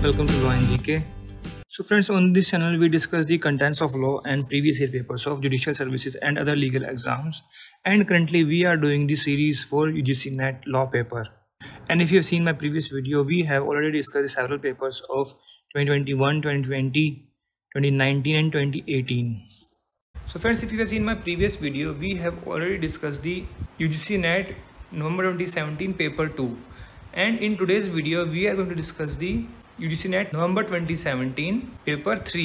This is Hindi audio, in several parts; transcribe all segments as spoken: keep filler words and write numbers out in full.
welcome to Law and G K. So friends, on this channel we discuss the contents of law and previous year papers of judicial services and other legal exams, and currently we are doing the series for U G C NET law paper. And if you have seen my previous video, we have already discussed several papers of twenty twenty-one, twenty twenty, twenty nineteen and twenty eighteen. So friends, if you have seen my previous video, we have already discussed the U G C NET November twenty seventeen paper two. And in today's video, we are going to discuss the U G C NET November twenty seventeen paper three.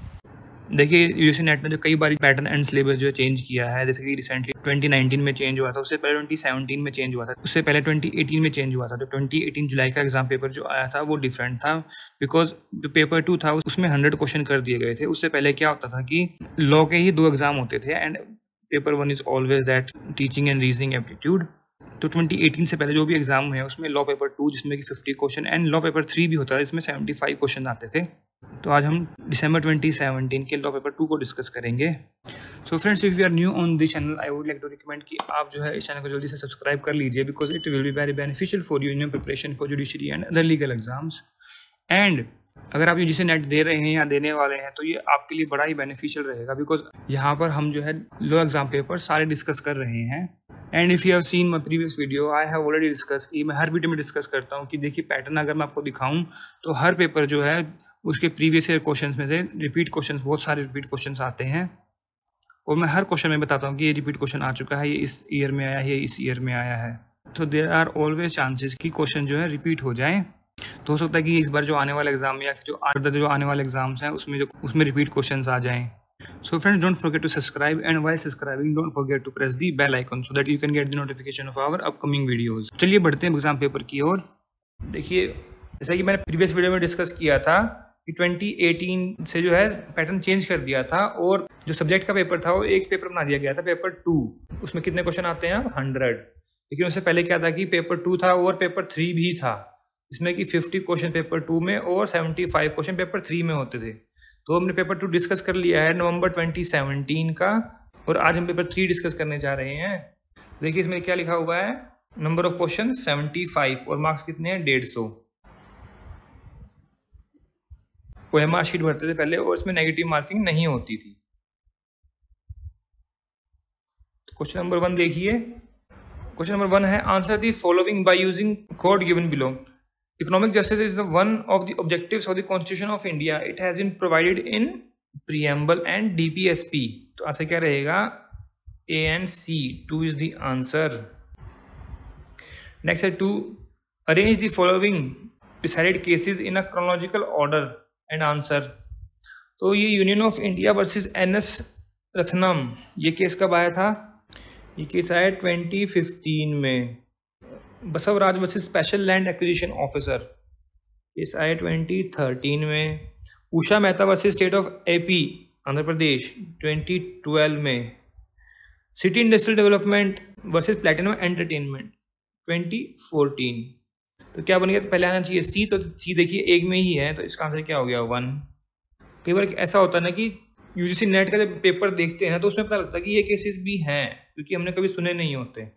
देखिए U G C NET ने जो कई बार पैटर्न एंड सिलेबस जो चेंज किया है, जैसे कि रिसेंटली ट्वेंटी नाइनटीन में चेंज हुआ था, उससे पहले ट्वेंटी सेवनटीन में चेंज हुआ था, उससे पहले ट्वेंटी एटीन में चेंज हुआ था. तो ट्वेंटी एटीन जुलाई का एग्जाम पेपर जो आया था वो डिफरेंट था, बिकॉज जो पेपर टू था उसमें हंड्रेड क्वेश्चन कर दिए गए थे. उससे पहले क्या होता था कि लॉ के ही दो एग्जाम होते थे and paper one is always that teaching and reasoning aptitude. तो ट्वेंटी एटीन से पहले जो भी एग्जाम है उसमें लॉ पेपर टू जिसमें कि fifty question and law paper three भी होता है जिसमें सेवेंटी फाइव क्वेश्चन आते थे. तो आज हम दिसंबर ट्वेंटी सेवनटीन के लॉ पेपर टू को डिस्कस करेंगे. So friends, if you are new on this channel, I would like to recommend कि आप जो है इस चैनल को जल्दी से सब्सक्राइब कर लीजिए, because it will be very beneficial for you in your preparation for judiciary and other legal exams. And अगर आप यू जी सी नेट दे रहे हैं या देने वाले हैं तो ये आपके लिए बड़ा ही बेनिफिशियल रहेगा, बिकॉज यहाँ पर हम जो है लॉ एग्जाम पेपर सारे डिस्कस कर रहे हैं. And if you have seen my previous video, I have already discuss की. मैं हर वीडियो में डिस्कस करता हूँ कि देखिए पैटर्न अगर मैं आपको दिखाऊँ तो हर पेपर जो है उसके प्रीवियस ईयर क्वेश्चंस में से रिपीट क्वेश्चंस, बहुत सारे रिपीट क्वेश्चंस आते हैं. और मैं हर क्वेश्चन में बताता हूँ कि ये रिपीट क्वेश्चन आ चुका है, ये इस ईयर में आया है, ये इस ईयर में आया है. तो देयर आर ऑलवेज चांसेस कि क्वेश्चन जो है रिपीट हो जाए. तो हो सकता है कि इस बार जो आने वाला एग्जाम या फिर जो अदर जो आने वाले एग्जाम्स हैं उसमें जो उसमें रिपीट क्वेश्चंस आ जाएं. So friends, don't forget to subscribe, and while subscribing don't forget to press the bell icon so that you can get the notification of our upcoming videos. चलिए बढ़ते हैं एग्जाम पेपर की ओर. देखिए जैसा कि मैंने प्रीवियस वीडियो में डिस्कस किया था कि ट्वेंटी एटीन से जो है पैटर्न चेंज कर दिया था और जो सब्जेक्ट का पेपर था वो एक पेपर बना दिया गया था, पेपर टू. उसमें कितने क्वेश्चन आते हैं? हंड्रेड. लेकिन उससे पहले क्या था कि पेपर टू था और पेपर थ्री भी था, इसमें कि फिफ्टी क्वेश्चन पेपर टू में और seventy five question paper three में होते थे. तो हमने पेपर टू डिस्कस कर लिया है नवंबर ट्वेंटी सेवनटीन का, और आज हम पेपर थ्री डिस्कस करने जा रहे हैं. देखिए इसमें क्या लिखा हुआ है, number of question seventy five और मार्क्स कितने हैं? डेढ़ सौ. वो मार्क शीट भरते थे पहले और इसमें नेगेटिव मार्किंग नहीं होती थी. क्वेश्चन नंबर वन देखिए. क्वेश्चन नंबर वन है, answer the following by using code given below. Economic justice is the one of the objectives of the Constitution of India. It has been provided in preamble and D P S P. तो आंसर क्या रहेगा? A and C. Two is the answer. Next है two. Arrange the following decided cases in a chronological order and answer. तो ये union of India versus N S Ratnam, ये केस कब आया था? ये केस आया ट्वेंटी फिफ्टीन में. Basavaraj versus special land acquisition officer, इस आए ट्वेंटी थर्टीन में. Usha Mehta versus state of AP Andhra Pradesh twenty twelve में. City industrial development versus platinum entertainment twenty fourteen. तो क्या बन गया? तो पहले आना चाहिए सी, तो सी देखिए एक में ही है, तो इसका आंसर क्या हो गया? वन. कई बार ऐसा होता है ना कि यूजीसी नेट का जब पेपर देखते हैं तो उसमें पता लगता है कि ये केसेस भी हैं, क्योंकि हमने कभी सुने नहीं होते.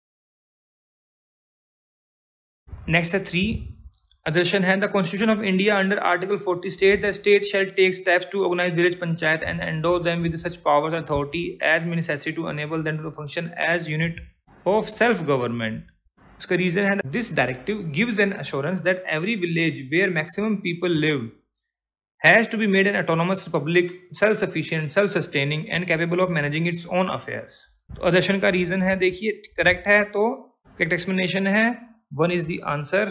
नेक्स्ट है थ्री. अदर्शन है, the constitution of India under article forty state the state shall take steps to organise village panchayat and endow them with such powers and authority as may necessary to enable them to function as unit of self government. उसका रीजन है, this directive gives an assurance that every village where maximum people live has to be made an autonomous republic, self sufficient, self sustaining and capable of managing its own affairs. तो अदर्शन का रीजन है, देखिए करेक्ट है, तो करेक्ट एक्सप्लेनेशन है, one is the answer.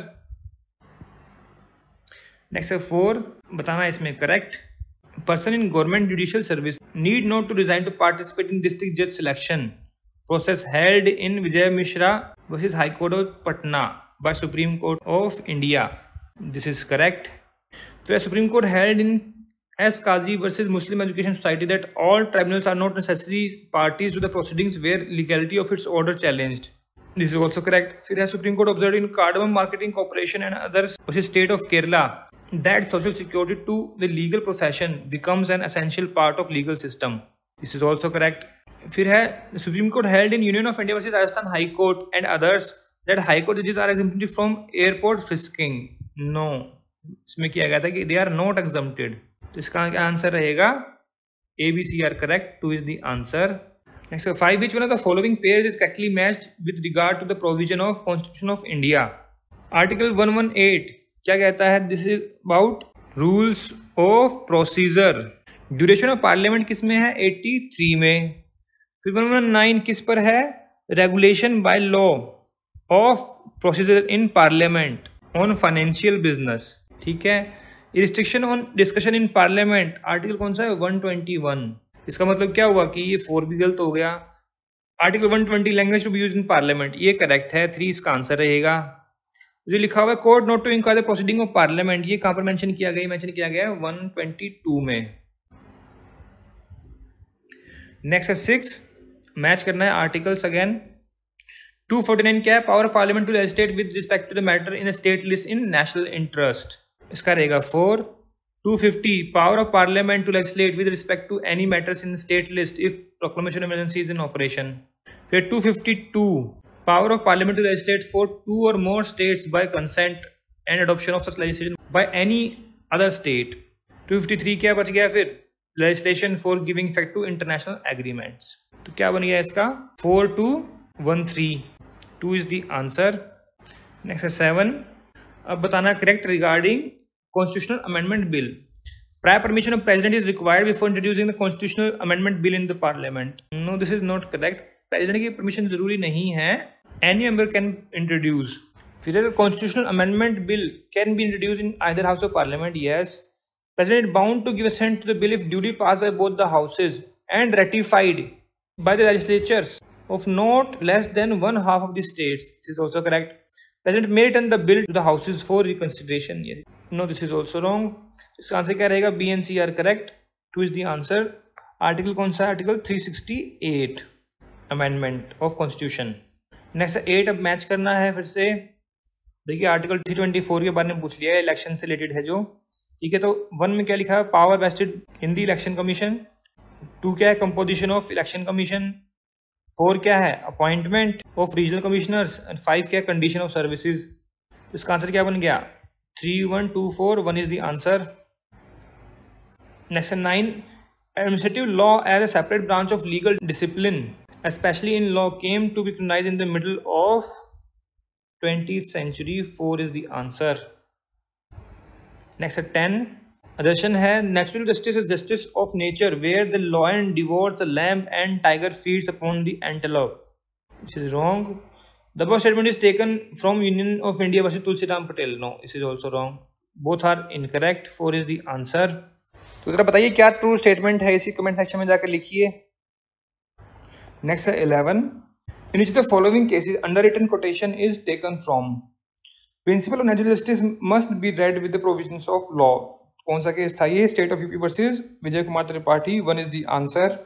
Next है फोर. बताना इसमें correct. Person in government judicial service need not to resign to participate in district जज selection process held in Vijay Mishra versus high court of Patna by supreme court of India. This is correct. फिर supreme court held in S Kazi versus Muslim education society that all tribunals are not necessary parties to the proceedings where legality of its order challenged. This is also correct. फिर है supreme court observed in Cardamom Marketing Corporation and others versus state of Kerala that social security to the legal profession becomes an essential part of legal system. This is also correct. फिर है supreme court held in Union of India versus Rajasthan High Court and others that high court judges are exempted from airport frisking. No, इसमें किया गया था कि दे आर नॉट एग्जम्प्टेड, तो इसका क्या आंसर रहेगा? A B C are correct, two is the answer. Next five, which one of the following pairs is correctly matched with regard to the provision of constitution of India? Article one one eight क्या कहता है? This is about rules of procedure. Duration of parliament किस में है? एट्टी थ्री में। फिर वन वन नाइन किस पर है? Regulation by law of procedure in parliament on financial business, ठीक है। Restriction on discussion in parliament, article कौन सा है? One twenty one. इसका मतलब क्या हुआ कि ये फोर भी गलत हो गया। Article one twenty language to be used in parliament, ये करेक्ट है, थ्री इसका आंसर रहेगा। जो लिखा हुआ है court not to inquire the proceeding of parliament, ये कहां पर मेंशन किया गया? मेंशन किया गया है वन ट्वेंटी टू में। नेक्स्ट है सिक्स, मैच करना है articles again. Two forty nine क्या है? Power of parliament to legislate with respect to the matter in state list in national interest, इसका रहेगा four. Two fifty, power of parliament to legislate with respect to any matters in state list if proclamation of emergency is in operation. फिर two fifty two, power of parliament to legislate for two और more states by consent and adoption of such legislation by any other state. Two fifty three क्या बच गया? फिर legislation for giving effect to international agreements, तो क्या बन गया इसका? Four two one three, two is the answer. Next है सेवन, अब बताना correct regarding constitutional amendment bill. Prior permission of president is required before introducing the constitutional amendment bill in the parliament. No, this is not correct. President की परमिशन जरूरी नहीं है, एनी मेंबर कैन इंट्रोड्यूस। फिर constitutional amendment bill can be introduce in either house of parliament, yes. President bound to give assent to the bill if duly passed by both the houses and ratified by the legislatures of not less than one half of the states. This is also correct. President may return the bill to the houses for reconsideration. No, this is also wrong. इसका आंसर क्या रहेगा? B and C are correct. Two is the answer. Article कौन सा है? Article three sixty eight, amendment of constitution. Next eight, अब मैच करना है फिर से। देखिए आर्टिकल थ्री ट्वेंटी फोर के बारे में पूछ लिया है, इलेक्शन से रिलेटेड है जो, ठीक है। तो वन में क्या लिखा है? Power vested in the election commission. Two क्या है? Composition of election commission. Four क्या है? Appointment of regional commissioners. And five क्या है? Condition of services. इसका आंसर क्या बन गया? Three one two four, one is the answer. Next nine, administrative law as a separate branch of legal discipline specially in law came to be recognised in the middle of twentieth century. Four is the answer. Next ten, assertion है natural justice is justice of nature where the lion divorce the lamb and tiger feeds upon the antelope, this is wrong. The above statement is taken from union of India versus Tulsiram Patel, no, this is also wrong. Both are incorrect, four is the answer. तो जरा बताइए क्या ट्रू स्टेटमेंट है, इसी कमेंट सेक्शन में जाकर लिखिए। नेक्स्ट है eleven, in which the following cases underwritten quotation is taken from. Principle of natural justice must be read with the provisions of law, कौन सा केस था ये? State of UP versus Vijay Kumar Tripathi, one is the answer.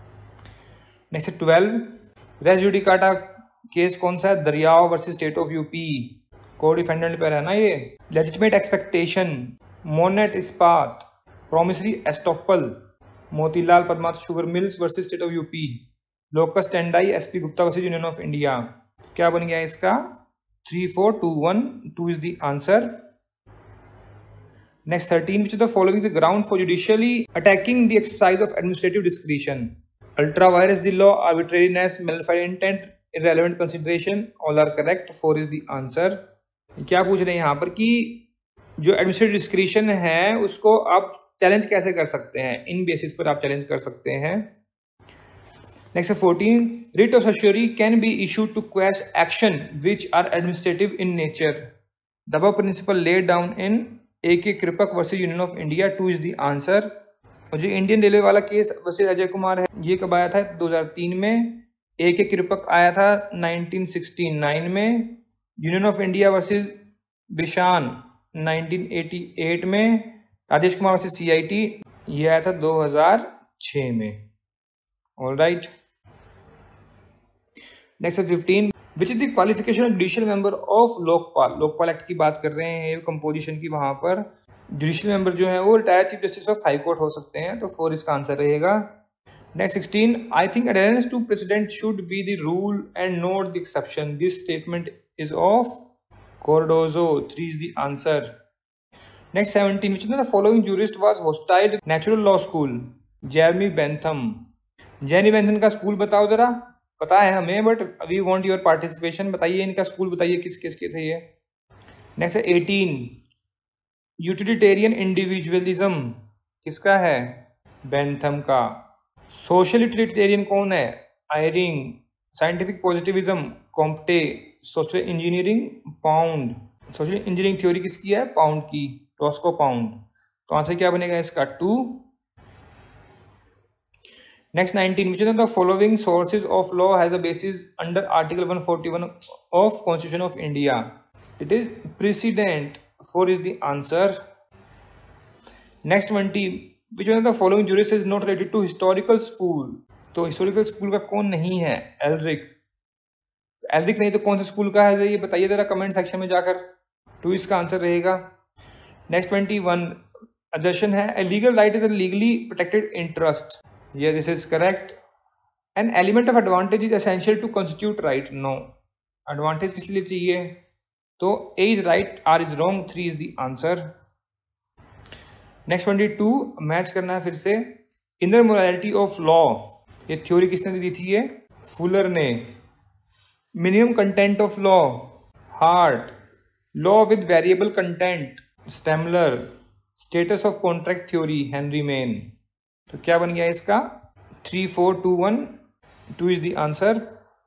Next twelve, res judicata case कौन सा है? Dariyao versus state of UP, को डिफेंडेंट पर है ना ये। Legitimate expectation, Monnet Ispat, promissory estoppel, Motilal Padmaavat sugar mills versus state of UP, locus standi S P Gupta versus union of India. क्या बन गया इसका? Three four two one, two is the answer. Next thirteen, which of the following is the ground for judicially attacking the exercise of administrative discretion? Ultra vires the law, arbitrariness, malafide intent, irrelevant consideration, all are correct. Four is the answer. क्या पूछ रहे हैं यहाँ पर कि जो एडमिनिस्ट्रेटिव डिस्क्रिशन है उसको आप चैलेंज कैसे कर सकते हैं? इन बेसिस पर आप चैलेंज कर सकते हैं। Next fourteen, writ of certiorari can be issued to quash action which are administrative in nature. The above principle laid down in A K Kripak versus Union of India, two is the answer. और जो इंडियन रेलवे वाला केस वर्सेस अजय कुमार है, ये कब आया था? दो हज़ार तीन में। ए के कृपक आया था नाइनटीन सिक्सटी नाइन में। Union of India versus Bishan nineteen eighty eight में। Rajesh Kumar versus C I T ये आया था दो हज़ार छह में। All right, next fifteen, which is the qualification of judicial member of Lokpal. Lokpal act की बात कर रहे हैं, कंपोजिशन की। वहां पर जुडिशियल मेंबर जो है वो retired chief justice of high court हो सकते हैं, तो फोर इसका आंसर रहेगा। Next sixteen, I think adherence to precedent should be the rule and not the exception, this statement is of Cardozo, three is the answer. Next seventeen, which the following jurist was hostile natural law school? Jeremy Bentham. Jeremy Bentham का स्कूल बताओ जरा, पता है हमें but we want your participation. बताइए इनका स्कूल बताइए किस किस के थे ये। नेक्स्ट एटीन, यूटिलिटेरियन इंडिविजुअलिज्म किसका है? बेंथम का। सोशल यूटिलिटेरियन कौन है? Ihering. Scientific positivism Comte. Social engineering Pound. Social engineering theory किसकी है? पाउंड की, रॉस्को पाउंड। तो आंसर क्या बनेगा इसका? Two. Next nineteen, which the following sources of law has a basis under article one forty one of constitution of India? It is precedent. Four is the answer. Next twenty, which one of the following jurist is not related to historical school? तो हिस्टोरिकल स्कूल का कौन नहीं है? एल्रिक। एल्रिक नहीं तो कौन सा स्कूल का है ये बताइए जरा कमेंट सेक्शन में जाकर। टू इसका आंसर रहेगा। नेक्स्ट ट्वेंटी वन, अजर्शन है a legal right is a legally protected interest. ये this is correct. An element of advantage is essential to constitute right. No, advantage किस लिए चाहिए? तो A is right, R is wrong, three is the answer. Next twenty two, match करना है फिर से। इनर मोरालिटी ऑफ लॉ, ये थ्योरी किसने दी थी? ये फुलर ने। Minimum content of law, Hart. Law with variable content, Stammler. Status of contract theory, Henry Maine. तो क्या बन गया इसका? Three four two one, two is the answer.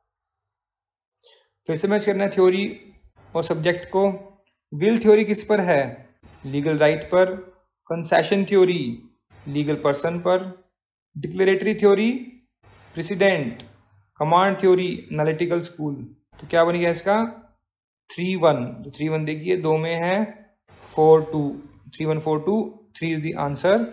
फिर से मैच करना है थ्योरी और सब्जेक्ट को। विल थ्योरी किस पर है? लीगल राइट पर। कंसेशन थ्योरी, लीगल पर्सन पर। Declaratory theory, president. Command theory, analytical school. तो क्या बन गया इसका? Three one. तो थ्री वन देखिए दो में है, four two, three one four two, three is the answer.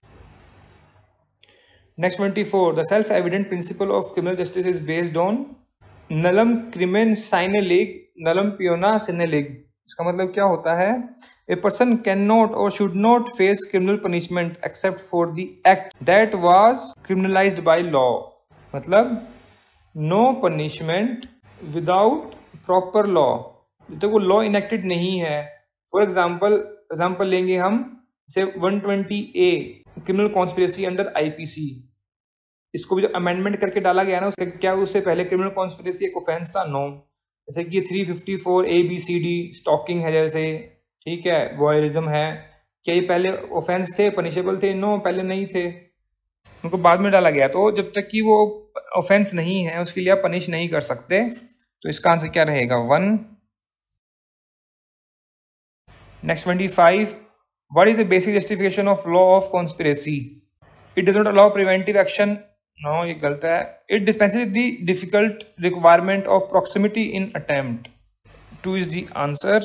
Next twenty four, the self evident principle of criminal justice is based on nullum crimen sine lege, nullum poena sine lege. इसका मतलब क्या होता है? ए पर्सन कैन नॉट और should not face criminal punishment except for the act that was criminalized by law. मतलब no punishment without proper law, जब तक वो लॉ इनेक्टेड नहीं है। फॉर एग्जाम्पल एग्जाम्पल लेंगे हम, से one twenty A criminal conspiracy under IPC, इसको भी जो अमेंडमेंट करके डाला गया ना, उसका क्या उससे पहले क्रिमिनल कॉन्स्पिरेसी एक ऑफेंस था? नो। जैसे कि ये three fifty four A B C D stalking है जैसे, ठीक है, वॉयरिज्म है, क्या ये पहले ऑफेंस थे, पनिशेबल थे? नो, पहले नहीं थे, उनको बाद में डाला गया। तो जब तक कि वो ऑफेंस नहीं है उसके लिए आप पनिश नहीं कर सकते। तो इसका आंसर क्या रहेगा? One. Next twenty five, what is the basic justification of law of conspiracy? It does not allow preventive action. No, ये गलत है। It dispenses the difficult requirement of proximity in attempt. Two is the answer.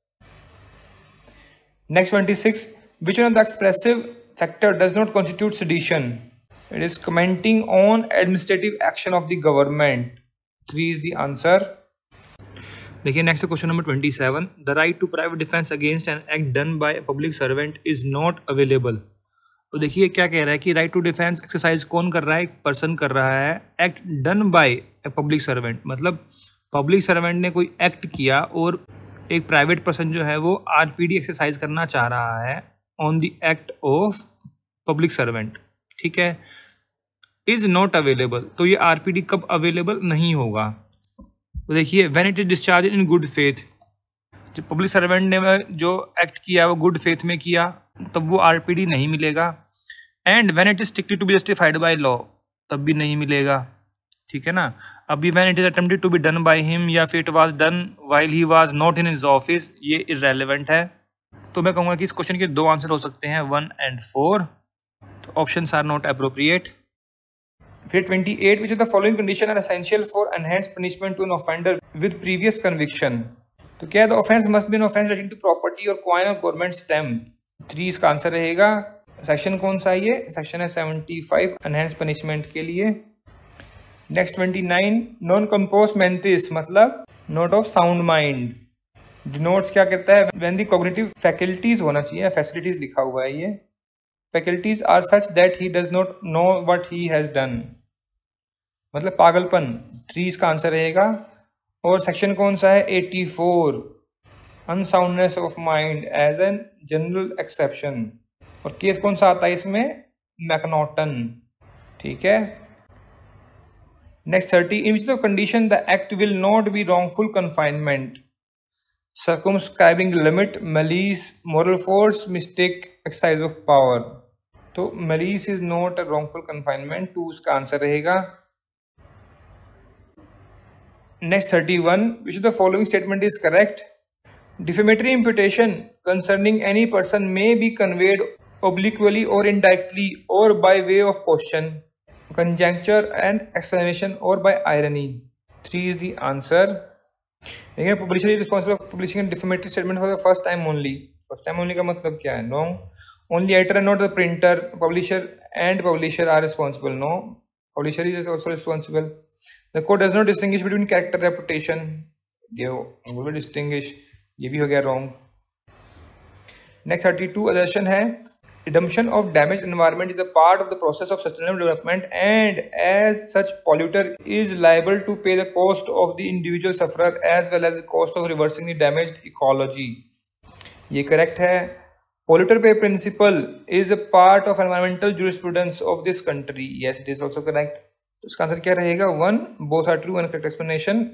Next twenty six, which one of the expressive factor does not constitute sedition? It is commenting on administrative action of the government. Three is the answer. देखिए next question number twenty seven, the right to private defence against an act done by a public servant is not available. तो देखिए क्या कह रहा है कि राइट टू डिफेंस एक्सरसाइज कौन कर रहा है? एक पर्सन कर रहा है। Act done by a public servant, मतलब पब्लिक सर्वेंट ने कोई एक्ट किया और एक प्राइवेट पर्सन जो है वो आरपीडी एक्सरसाइज करना चाह रहा है on the act of public servant, ठीक है, इज नॉट अवेलेबल। तो ये आरपीडी कब अवेलेबल नहीं होगा? तो देखिए when it is discharge in good faith, जो पब्लिक सर्वेंट ने जो एक्ट किया वो गुड फेथ में किया, तब वो आरपीडी नहीं मिलेगा। And when it is strictly to be justified by law, तब भी नहीं मिलेगा, ठीक है ना। अभी when it is attempted to be done by him या फिर it was done while he was not in his office, ये इररेलेवेंट है। तो मैं कहूँगा कि इस क्वेश्चन के दो आंसर हो सकते हैं, वन एंड फोर। तो ऑप्शंस आर नॉट अप्रोप्रिएट। फिर twenty eight, which of the following condition are essential for enhanced punishment to an offender with previous conviction? तो क्या the offence must be an offence relating to property और कॉइन और गवर्नमेंट स्टैम्प। थ्री इसका आंसर रहेगा। सेक्शन कौन सा है ये? सेक्शन है सेवेंटी फाइव एनहांस्ड पनिशमेंट के लिए। Next twenty nine, non compos mentis मतलब not of sound mind. Denotes क्या कहता है? व्हेन द कॉग्निटिव फैकल्टीज होना चाहिए, फैसिलिटीज लिखा हुआ है ये। Faculties are such that he does not know what he has done, मतलब पागलपन। थ्री इसका आंसर रहेगा। और सेक्शन कौन सा है? Eighty four. Unsoundness of mind as an general exception. और केस कौन सा आता है इसमें? मैकनॉटन। ठीक है। Next thirty, in which the condition the act will not be wrongful confinement, circumscribing the limit, malice, moral force, mistake, exercise of power। तो malice is not a wrongful confinement, two उसका आंसर रहेगा। Next thirty one, which of the following statement is correct? Defamatory imputation concerning any person may be conveyed obliquely or indirectly or by way of question, conjecture and explanation or by irony। Three is the answer। देखिए, publisher is responsible for publishing defamatory statement for the first time only. First time only का मतलब क्या है? No. Only editor and not the printer. Publisher and publisher are responsible. No, publisher is also responsible. The code does not distinguish between character reputation. ये वो भी डिस्टिंग्विश, ये भी हो गया wrong. Next thirty two assertion है, reduction of damaged environment is a part of the process of sustainable development and as such polluter is liable to pay the cost of the individual sufferer as well as the cost of reversing the damaged ecology। ये correct है। polluter pay principle is a part of environmental jurisprudence of this country। yes, it is also correct। तो इसका आंसर क्या रहेगा? One. both are true and correct explanation।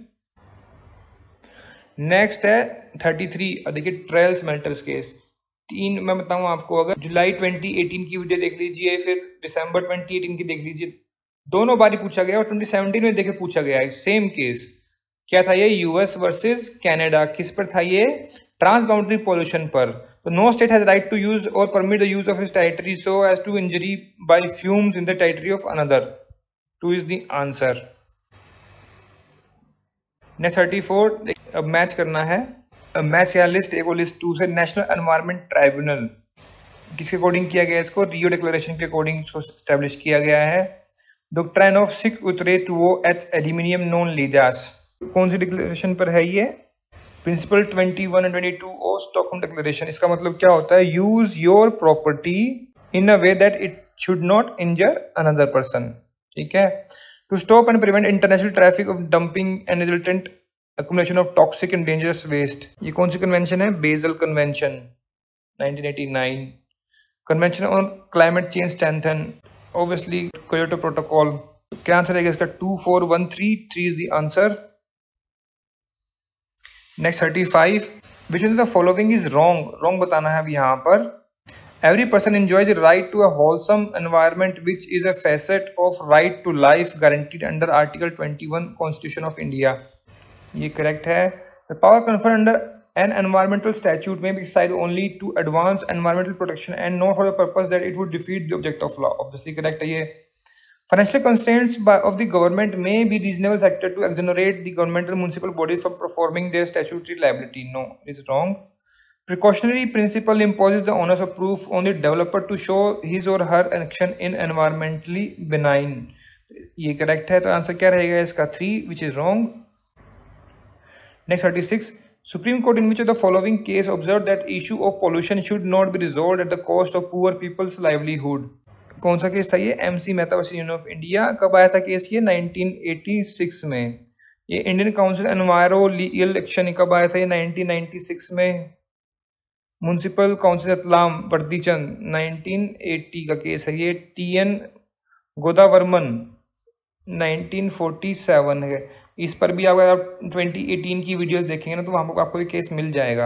Next है थर्टी थ्री, देखिए ट्रायल स्मेल्टर्स केस। तीन मैं बताऊं आपको, अगर जुलाई ट्वेंटी एटीन की वीडियो देख लीजिए, फिर दिसंबर ट्वेंटी एटीन की देख लीजिए, दोनों बारी पूछा गया और ट्वेंटी सेवनटीन में देखे पूछा गया है सेम केस। क्या था ये? US versus Canada. किस पर था ये? ट्रांस बाउंड्री पॉल्यूशन पर। तो no state has right to use और permit the use of his territory so as to injury by fumes in the territory of another. Two is the answer. Next thirty four, अब मैच करना है। मैच क्या लिस्ट एक और लिस्ट टू से। नेशनल एनवायरनमेंट ट्राइब्यूनल किसके अकॉर्डिंग किया गया? इसको रियो डिक्लेरेशन के अकॉर्डिंग इसको स्टैब्लिश किया गया है। Doctrine of sic utere tuo ut alienum non laedas, कौन सी डिक्लेरेशन पर है ये? Principle twenty one and twenty two of Stockholm declaration. इसका मतलब क्या होता है? Use your property in a way that it should not injure another person. ठीक है। To stop and prevent international traffic of dumping and resultant accumulation of toxic and dangerous waste। ये कौन सी कन्वेंशन है? Basel convention nineteen eighty nine. Convention on climate change strengthen, obviously Kyoto protocol. क्या आंसर है इसका? Two four one three. Three is the answer. Next thirty five, which one the following is wrong. Wrong बताना है अब यहाँ पर। Every person enjoys right to a wholesome environment which is a facet of right to life guaranteed under article twenty one constitution of India. ये करेक्ट है। The power conferred under an environmental statute may be exercised only to advance environmental protection and not for the purpose that it would defeat the object of law. Obviously correct है ये। Financial constraints of the government may be reasonable factor to exonerate the governmental municipal bodies for performing their statutory liability. No, it is wrong. Precautionary principle imposes the onus of proof on the developer to show his or her action in environmentally benign। ये करेक्ट है। तो आंसर क्या रहेगा इसका? Three, which is wrong. Next thirty six, Supreme Court in which of the following case observed that issue of pollution should not be resolved at the cost of poor people's livelihood। कौन सा केस था ये? MC Mehta versus union of India. कब आया था केस ये? नाइनटीन एटी सिक्स में। ये Indian council enviro legal action कब आया था? ये नाइनटीन नाइंटी सिक्स में। Municipal council Ratlam Vardhichand nineteen eighty का केस है ये। T N Godavarman nineteen forty seven है। इस पर भी अगर आप ट्वेंटी एटीन की वीडियोस देखेंगे ना तो वहां पर आपको ये केस मिल जाएगा।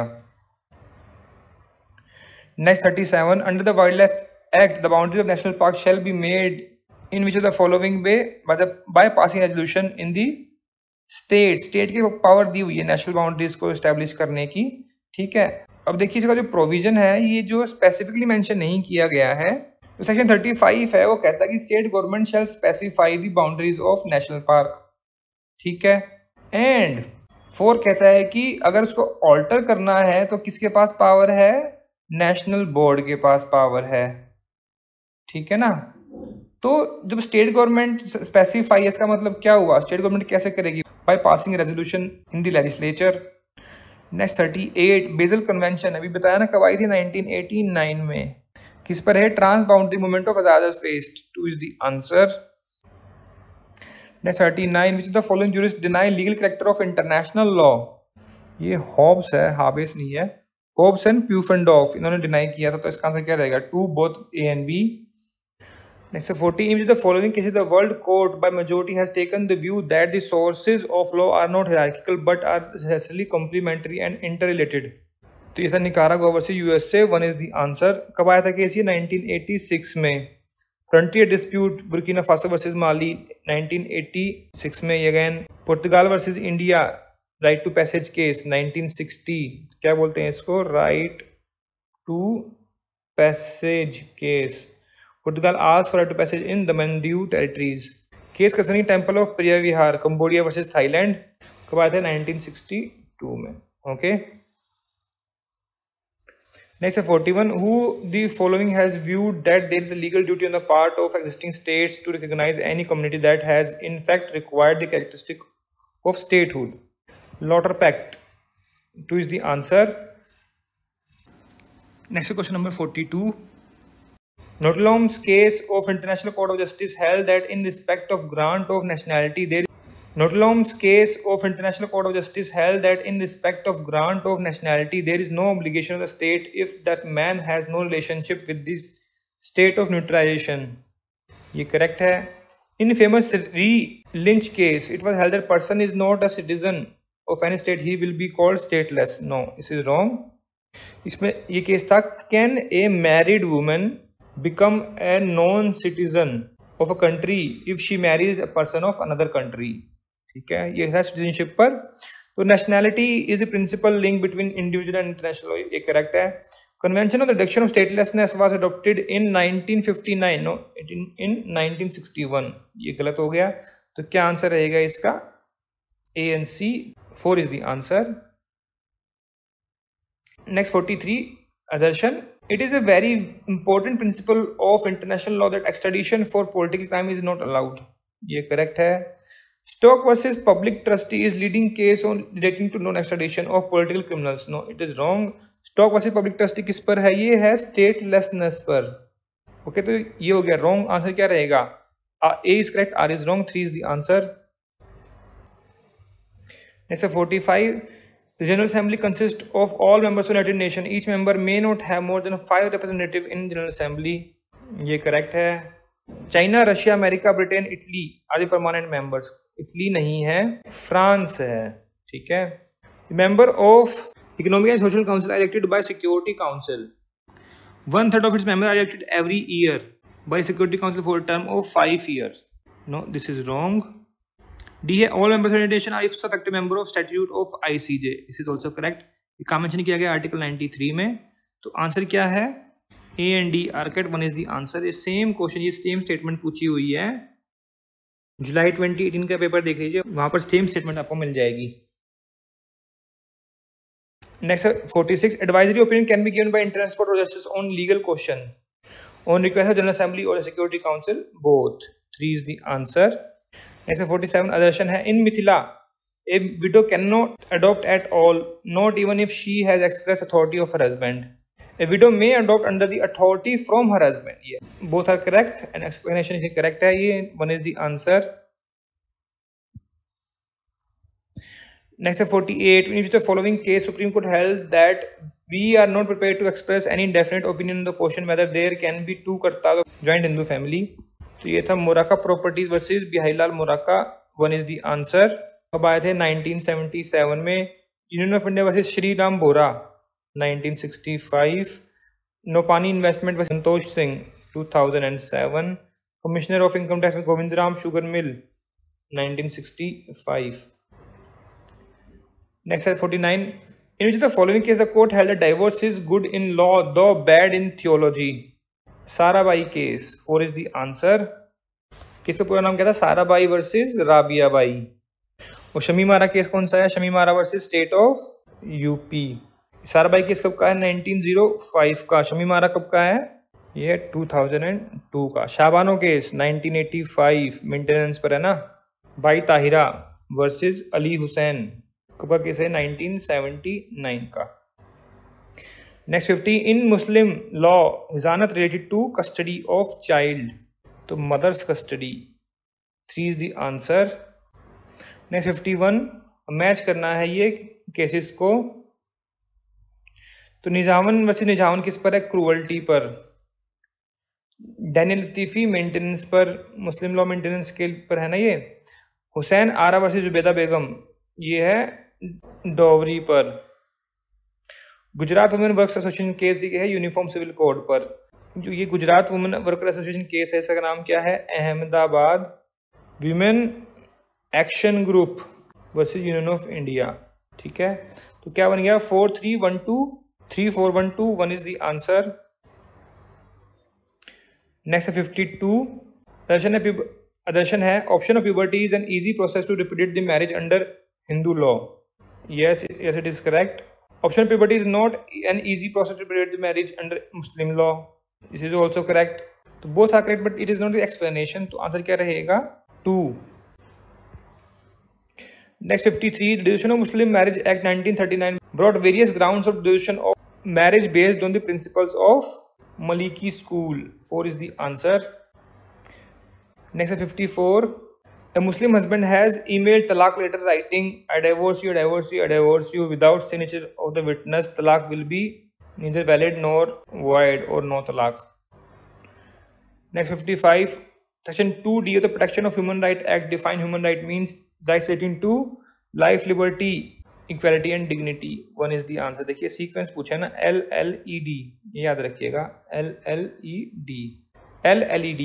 Next thirty seven, under the wild life act the boundary of national park shall be made in which of the following way by the by passing resolution in the state. State की पावर दी हुई है नेशनल बाउंड्रीज को एस्टेब्लिश करने की। ठीक है। अब देखिए इसका जो प्रोविजन है ये जो स्पेसिफिकली मेंशन नहीं किया गया है, तो सेक्शन थर्टी फाइव है वो कहता है कि state government shall specify the boundaries of national park. ठीक है। एंड फोर कहता है कि अगर उसको ऑल्टर करना है तो किसके पास पावर है? नेशनल बोर्ड के पास पावर है। ठीक है ना। तो जब स्टेट गवर्नमेंट स्पेसिफाई, इसका मतलब क्या हुआ? स्टेट गवर्नमेंट कैसे करेगी? By passing resolution in the legislature. Next thirty eight, Basel convention अभी बताया ना कब आई थी? नाइनटीन एटी नाइन में। किस पर है? Trans boundary movement of hazardous waste. Two is the answer. Next thirty nine, which of the following jurists deny legal character of international law? ये हॉब्स है, हाबिस नहीं है। हॉब्स एंड प्यूफेंडॉर्फ इन्होंने डिनाई किया था, तो इसका आंसर क्या रहेगा? Two both A and B. Next, fourteen. In the following cases, the world court by majority has taken the view that the sources of law are not hierarchical but are necessarily complementary and interrelated. तो ये था Nicaragua versus USA, one is the answer. कब आया था केस ये? नाइनटीन एटी सिक्स में। Frontier dispute Burkina Faso versus Mali nineteen eighty six में। Again Portugal versus India right to passage case nineteen sixty. क्या बोलते हैं इसको? Right to passage case. Portugal asked for right to passage in the Mandiu territories. Case concerning Temple of Priya Vihar, Cambodia versus Thailand, कब आया था? नाइनटीन सिक्सटी टू में। ओके, नेक्स्ट है forty-one. Who the following has viewed that there is a legal duty on the part of existing states to recognize any community that has in fact required the characteristic of statehood? Lauder Pact. Two is the answer. Next question number forty-two. Notre Dame's case of International Court of Justice held that in respect of grant of nationality there Notre Dame's case of International Court of Justice held that in respect of grant of nationality there is no obligation of the state if that man has no relationship with the state of neutralization. ये correct है। In famous Re-Lynch case, it was held that person is not a citizen of any state, he will be called stateless. No, this is wrong. इसमें ये केस था, can a married woman become a non-citizen of a country if she marries a person of another country? ठीक है, ये है सिटीजनशिप पर। तो nationality is the principle link between individual and international, ये करेक्ट है। Convention of the reduction of statelessness was adopted in nineteen fifty nine, no in nineteen sixty one. ये गलत हो गया, तो क्या आंसर रहेगा इसका? A and C, four is the answer. Next forty three. Assertion. It is a very important principle of international law that extradition for political crime is not allowed. ये correct है। Stock versus Public Trustee is leading case on relating to non-extradition of political criminals. No, it is wrong. Stock versus Public Trustee किस पर है? ये है statelessness पर। ओके okay, तो ये हो गया wrong। आंसर क्या रहेगा? A is correct, R is wrong, three is the answer. Next forty-five. The General Assembly consists of all members of the United Nations. Each member may not have more than five representatives in General Assembly. ये correct है। China, Russia, America, Britain, Italy are the permanent members. Italy नहीं है, France है। ठीक है। The member of Economic and Social Council are elected by Security Council. One third of its members are elected every year by Security Council for a term of five years. No, this is wrong. D है all members of the nation are ipso facto member of statute of I C J. This is also correct. ये काम मेंशन किया गया आर्टिकल नाइन्टी थ्री में। तो आंसर क्या है? A and D are correct. One is the answer. ये सेम क्वेश्चन, ये सेम स्टेटमेंट पूछी हुई है। जुलाई ट्वेंटी एटीन का पेपर देख लीजिए, वहां पर सेम स्टेटमेंट आपको मिल जाएगी। Next forty six. Advisory opinion can be given by international court of justice on legal question on request of general assembly और security council, both. Three is the answer. Next forty seven. Assertion है in Mithila a widow cannot adopt at all, not even if she has express authority of her husband. A widow may adopt under the authority from her husband. Yeah, both are correct and explanation is correct है ये, one is the answer. Next forty-eight. In which the following case Supreme Court held that we are not prepared to express any definite opinion on the question whether there can be two kartas of joint Hindu family. तो ये था Moraka properties versus Biharilal Moraka, one is the answer. अब आए थे नाइनटीन सेवेंटी सेवन में। Union of India versus Shri Ram Bora nineteen sixty five. Nopani investment versus Santosh Singh two thousand seven. Commissioner of income tax Govind Ram sugar mill nineteen sixty five. Next है forty nine. In which of the following case the court held that divorce is good in law though bad in theology? Sarabai case, four is the answer. किसका पूरा नाम क्या था? साराबाई वर्सेस राबिया बाई। और शमीमारा केस कौन सा है? Shamimara versus state of UP. Sarabai case कब का है? नाइनटीन ओ फाइव का। शमीमारा कब का है? ये टू थाउजेंड टू का। Shabano case nineteen eighty five, maintenance पर है ना। बाई ताहिरा वर्सेस अली हुसैन कब का केस है? नाइनटीन सेवेंटी नाइन का। Next fifty. In Muslim law hizanat related to custody of child, तो mother's custody, three is the answer. Next fifty one. Match करना है ये केसेस को। तो निजामन वर्सेस निजामन किस पर है? क्रूअल्टी पर। डैनियल लतीफ़ी मेंटेनेंस पर, मुस्लिम लॉ मेंटेनेंस के पर है ना ये। हुसैन आरा वर्सेस जुबैदा बेगम, ये है डॉवरी पर। Gujarat women workers association case ये है यूनिफॉर्म सिविल कोड पर। जो ये Gujarat women worker association case है, इसका नाम क्या है? Ahmedabad women action group versus union of India. ठीक है, तो क्या बन गया? Four three one two, three four one two, one is the answer. Next है फिफ्टी टू। दर्शन है दर्शन है option of puberty is an easy process to reproduce the marriage under Hindu law. Yes yes it is correct. Option puberty is not an easy process to reproduce the marriage under Muslim law. This is also correct. तो both are correct but it is not the explanation. तो आंसर क्या रहेगा? Two. Next fifty three. Dissolution of Muslim marriage act nineteen thirty nine brought various grounds of dissolution of marriage based on the principles of Maliki school. four is the answer. Next fifty four. A Muslim husband has emailed talaq letter writing I divorce you, I divorce you, I divorce you without signature of the witness. Talaq will be neither valid nor void or no talaq. Next fifty five. Section two D of the Protection of Human Right Act define human right means rights relating to life, liberty, equality and dignity. One is the answer. देखिए सीक्वेंस पूछा है ना, एल एल ई डी, ये याद रखिएगा, L L E D, L L E D.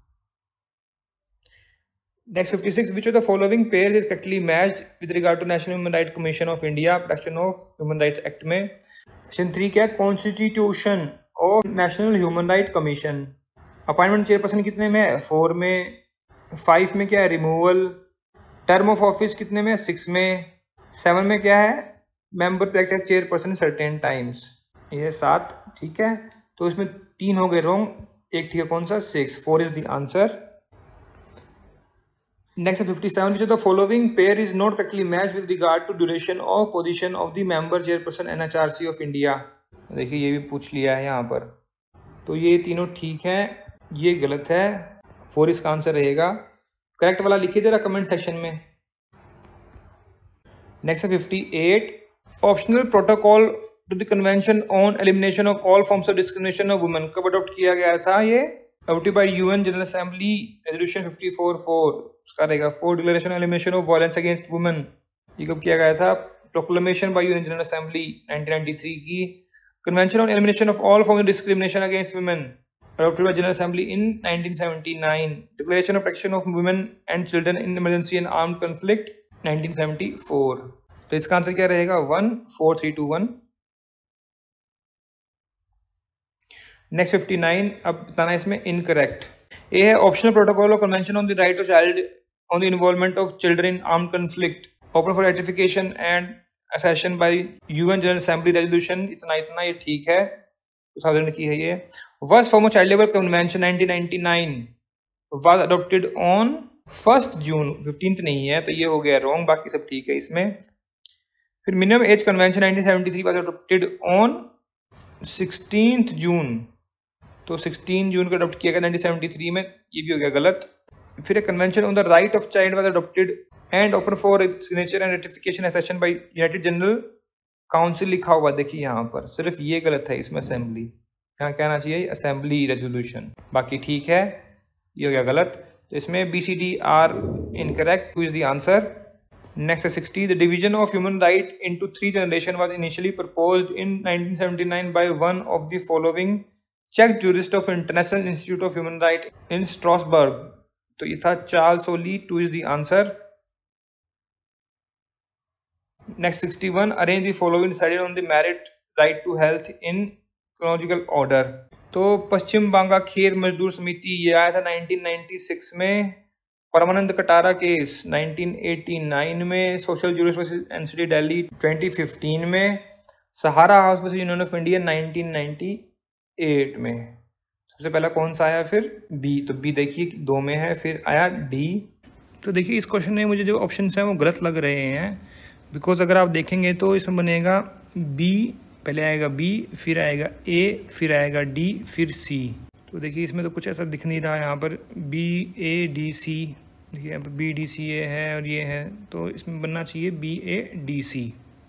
Next fifty six. Which of the following pairs is correctly matched with regard to national human right commission of India protection of human right act में? सेक्शन थ्री क्या है? Constitution of national human right commission. Appointment chairperson कितने में है? फोर में। फाइव में क्या है? रिमूवल। टर्म ऑफ ऑफिस कितने में? सिक्स में। सेवन में क्या है? Member to act as chairperson certain times, ये सात। ठीक है, तो इसमें तीन हो गए रॉन्ग, एक ठीक है, कौन सा? Six. Four is the answer. Next fifty seven. Which of the following pair is not correctly match with regard to duration of position of the member chairperson NHRC of India? देखिए ये भी पूछ लिया है यहाँ पर, तो ये तीनों ठीक है, ये गलत है। फोर इसका आंसर रहेगा। करेक्ट वाला लिखिए जरा कमेंट सेक्शन में। नेक्स्ट है fifty eight. Optional protocol to the convention on elimination of all forms of discrimination of women कब अडॉप्ट किया गया था? ये adopted by UN general assembly resolution fifty four four. उसका रहेगा four. Declaration elimination of violence against women, ये कब किया गया था? Proclamation by UN general assembly nineteen ninety three की। Convention on elimination of all forms of discrimination against women adopted by General Assembly in nineteen seventy-nine. Declaration of Protection of Women and Children in Emergency and Armed Conflict nineteen seventy four. तो इसका आंसर क्या रहेगा? One. Four three two one. Next fifty nine. अब बताना इसमें इनकरेक्ट। ये है optional protocol of convention on the right of child on the involvement of children in armed conflict open for ratification and accession by UN general assembly resolution. इतना इतना ये ठीक है, टू थाउजेंड की है ये। First form of child labour convention nineteen ninety nine was adopted on first June. Fifteenth नहीं है, तो ये हो गया रॉन्ग, बाकी सब ठीक है इसमें। फिर minimum age convention nineteen seventy three was adopted on sixteenth June, तो सिक्सटीन जून को अडॉप्ट किया गया नाइनटीन सेवेंटी थ्री में, ये भी हो गया गलत। फिर एक convention on the right of child was adopted and open for signature and ratification accession by united general council लिखा हुआ, देखिए यहाँ पर सिर्फ ये गलत है, इसमें असेंबली, यहाँ कहना चाहिए असेंबली रेजोल्यूशन, बाकी ठीक है, ये हो गया गलत। तो इसमें B C D are incorrect, two is the answer. Next है sixty. The division of human right into three generation was initially proposed in nineteen seventy nine by one of the following चेक jurist of international institute of human right in Strasbourg. तो ये था Charles Oli, two is the answer. Next sixty one. Arrange the following decided on the merit right to health in chronological order. तो पश्चिम बांगा खेर मजदूर समिति ये आया था नाइनटीन नाइंटी सिक्स में, Parmanand Katara case nineteen eighty nine में, social jurist versus NCT Delhi twenty fifteen में, Sahara house versus union of India nineteen ninety eight में। सबसे पहला कौन सा आया? फिर बी, तो बी देखिए दो में है, फिर आया डी। तो देखिए इस क्वेश्चन में मुझे जो ऑप्शन हैं वो गलत लग रहे हैं, बिकॉज अगर आप देखेंगे तो इसमें बनेगा बी, पहले आएगा बी, फिर आएगा ए, फिर आएगा डी, फिर सी। तो देखिए इसमें तो कुछ ऐसा दिख नहीं रहा है यहाँ पर, बी ए डी सी, देखिए यहाँ पर बी डी सी ए है और ये है, तो इसमें बनना चाहिए बी ए डी सी।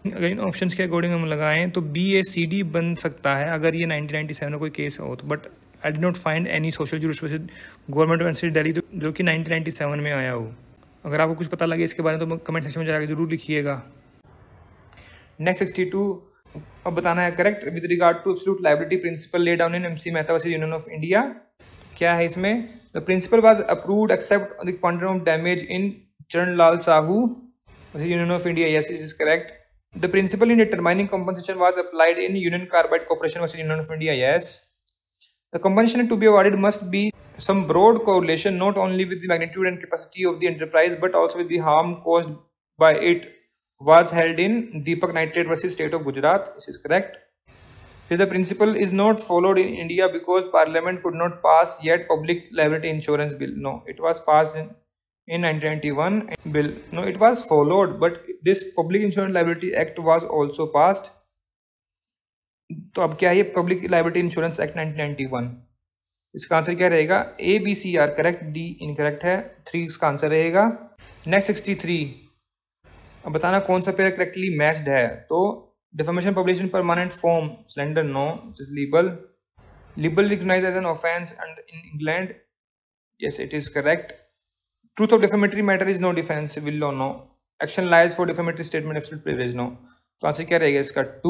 अगर इन ऑप्शंस के अकॉर्डिंग हम लगाएं तो बी ए सी डी बन सकता है अगर ये नाइनटीन नाइंटी सेवन में कोई केस हो तो, but I did not find any social jurisdiction government university Delhi जो कि नाइनटीन नाइंटी सेवन में आया हो। अगर आपको कुछ पता लगे इसके बारे में तो कमेंट सेक्शन में जाकर जरूर लिखिएगा। नेक्स्ट सिक्सटी टू, अब बताना है correct with regard to absolute liability principle lay down in MC Mehta versus union of India. क्या है इसमें? The principle was approved except the quantum of damage in Charanlal Sahu versus union of India. Yes, it is correct. The principle in determining compensation was applied in Union Carbide Corporation versus Union of India. Yes. The compensation to be awarded must be some broad correlation not only with the magnitude and capacity of the enterprise but also with the harm caused by it, was held in Deepak Nitrate versus State of Gujarat. This is correct. So the principle is not followed in India because Parliament could not pass yet public liability insurance bill. No, it was passed in in nineteen ninety-one bill. No, it was followed, but this Public Insurance Liability Act was also passed. तो अब क्या है public liability insurance act nineteen ninety one. इसका आंसर क्या रहेगा? A B C are correct, D incorrect है, थ्री इसका आंसर रहेगा। नेक्स्ट सिक्सटी थ्री, अब बताना कौन सा पेयर करेक्टली मैच्ड है। तो defamation publish in permanent form slander, no, it is libel. Libel recognised as an offence and in England, yes it is correct. Truth of defamatory matter is no defense, will law, no. Action lies for defamatory statement, absolute privilege, no. तो आंसर क्या रहेगा इसका? Two.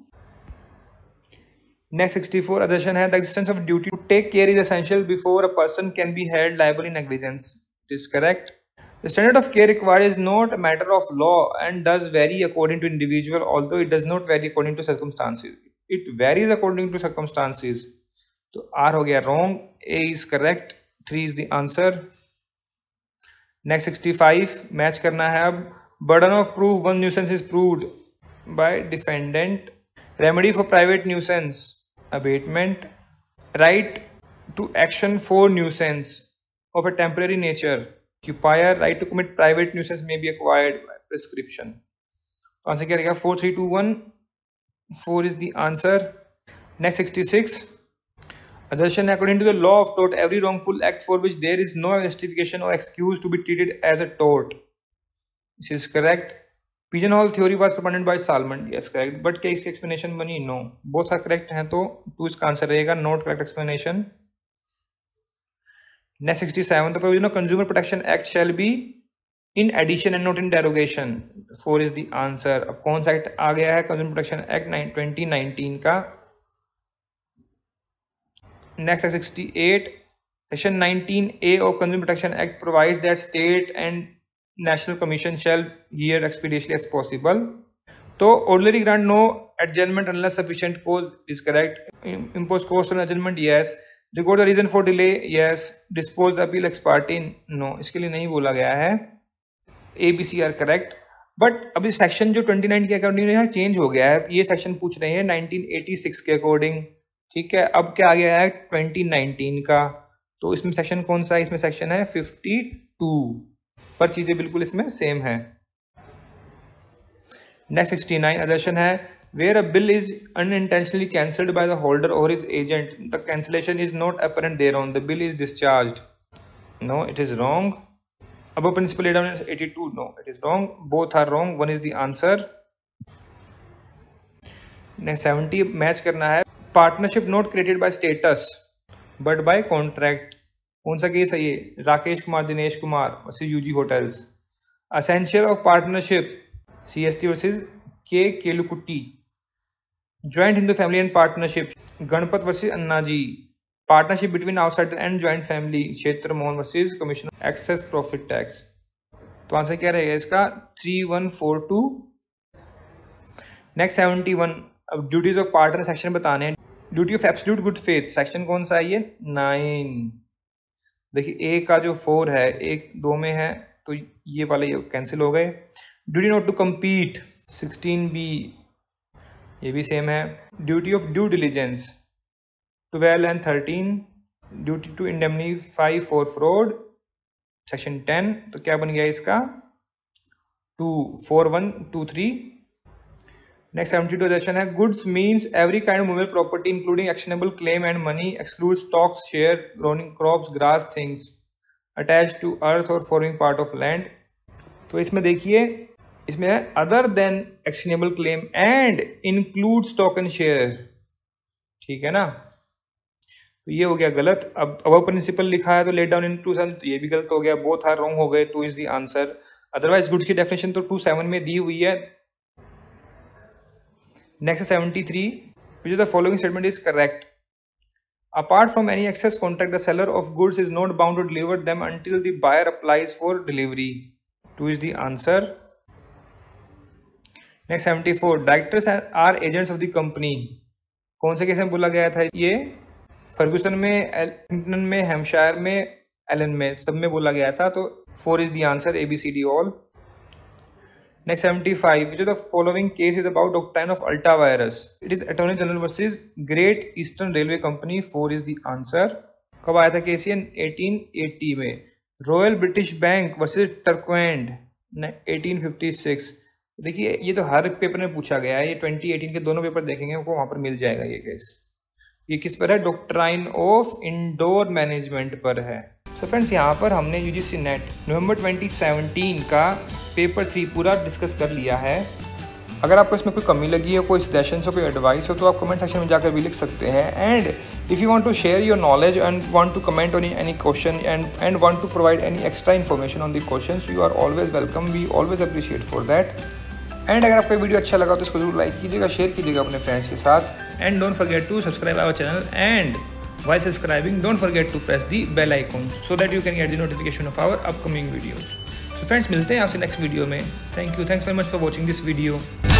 Next sixty four, assertion है the existence of duty to take care is essential before a person can be held liable in negligence. It is correct. The standard of care required is not a matter of law and does vary according to individual, although it does not vary according to circumstances. It varies according to circumstances. तो R हो गया wrong, A is correct, three is the answer. Next sixty five, match करना है अब। Burden of proof one nuisance is proved by defendant. Remedy for private nuisance abatement. Right to action for nuisance of a temporary nature occupier. Right to commit private nuisance may be acquired by prescription. Answer क्या रहेगा? Four three two one, four is the answer. Next sixty six, assertion according to the law of tort every wrongful act for which there is no justification or excuse to be treated as a tort. This is correct. Pigeonhole theory was proponent by Salmon. Yes, correct. But क्या इसकी explanation बनी? No. Both are correct हैं तो टू इसका आंसर रहेगा, not correct explanation. Next sixty seven, the provision of Consumer Protection Act shall be in addition and not in derogation. four is the answer. अब कौन सा एक्ट आ गया है? Consumer Protection Act twenty nineteen का। Next sixty eight, Section nineteen A of Consumer Protection Act provides that state and national commission shall hear expeditiously as possible. तो ordinary grant no adjournment unless sufficient cause is correct. Impose cost on adjournment, yes. Record the reason for delay, yes. Dispose the appeal ex parte, no. इसके लिए नहीं बोला गया है। A B C are correct. But अभी सेक्शन जो ट्वेंटी नाइन के अकॉर्डिंग यहाँ चेंज हो गया है। ये सेक्शन पूछ रहे हैं नाइनटीन एटी सिक्स के अकॉर्डिंग, ठीक है। अब क्या आ गया है? ट्वेंटी नाइनटीन का। तो इसमें सेक्शन कौन सा है? इसमें सेक्शन है फिफ्टी टू, पर चीजें बिल्कुल इसमें सेम है। नेक्स्ट सिक्सटी नाइन, assertion है where a bill is unintentionally cancelled by the holder or his agent, the cancellation is not apparent thereon, the bill is discharged. No, it is wrong. Above principle laid down in eighty-two, no, it is wrong. Both are wrong. One is the answer. Next seventy, match करना है। Partnership not created by status but by contract. कौन सा केस है ये? Rakesh Kumar, Dinesh Kumar versus UG hotels. Essential of partnership CST versus K Kelukutty. Joint Hindu family and partnership Ganpat versus Annaji. Partnership between outsider and joint family Kshetra Mohan versus commission excess profit tax. तो आंसर क्या रहेगा इसका? Three one four two. Next seventy one, अब ड्यूटीज ऑफ पार्टनर सेक्शन बताने हैं। Duty of absolute good faith section कौन सा है ये? नाइन। देखिए ए का जो फोर है एक दो में है तो ये वाले ये कैंसिल हो गए। Duty not to compete sixteen B, ये भी सेम है। Duty of due diligence twelve and thirteen. Duty to indemnify for fraud section ten. तो क्या बन गया इसका? Two four one two three. Next seventy two assertion है goods means every kind of movable property including actionable claim and money exclude stocks, share, growing crops, grass, things attach to earth or forming part of land. तो इसमें देखिए इसमें है other than exchangeable claim and includes token share, ठीक है ना। तो ये हो गया गलत। अब अबव प्रिंसिपल लिखा है तो laid down in two seven, तो ये भी गलत हो गया, बोथ आर रॉन्ग हो गए, two is the answer. Otherwise goods की डेफिनेशन तो टू सेवन में दी हुई है। Next seventy three, which the following statement is correct. Apart from any excess contract, the seller of goods is not bound to deliver them until the buyer applies for delivery. Two is the answer. Next seventy-four. Directors are agents of the company. कौन से केस में बोला गया था ये? फर्गूसन में, एलिंगटन में, हैम्पशायर में, एलन में, सब में बोला गया था। तो four is the answer. A B C D all. Next seventy-five. Which of the following case is about doctrine of ultra-virus? It is Attorney General versus Great Eastern Railway Company. Four is the answer. कब आया था केस ये? eighteen eighty में. Royal British Bank versus Turquand eighteen fifty-six. देखिए ये तो हर पेपर में पूछा गया है, ये twenty eighteen के दोनों पेपर देखेंगे आपको वहाँ पर मिल जाएगा ये केस। ये किस पर है? डॉक्ट्राइन ऑफ इंडोर मैनेजमेंट पर है। तो फ्रेंड्स यहाँ पर हमने UGC NET November twenty seventeen का पेपर थ्री पूरा डिस्कस कर लिया है। अगर आपको इसमें कोई कमी लगी है, कोई सजेशंस हो, कोई एडवाइस हो, तो आप कमेंट सेक्शन में जाकर भी लिख सकते हैं। And if you want to share your knowledge and want to comment on any question and and want to provide any extra information on the questions, you are always welcome, we always appreciate for that. And अगर आपको वीडियो अच्छा लगा तो इसको जरूर लाइक कीजिएगा, शेयर कीजिएगा अपने फ्रेंड्स के साथ। And don't forget to subscribe our channel, and while subscribing don't forget to press the bell icon so that you can get the notification of our upcoming videos. So friends, मिलते हैं आपसे नेक्स्ट वीडियो में। Thank you, thanks very much for watching this video.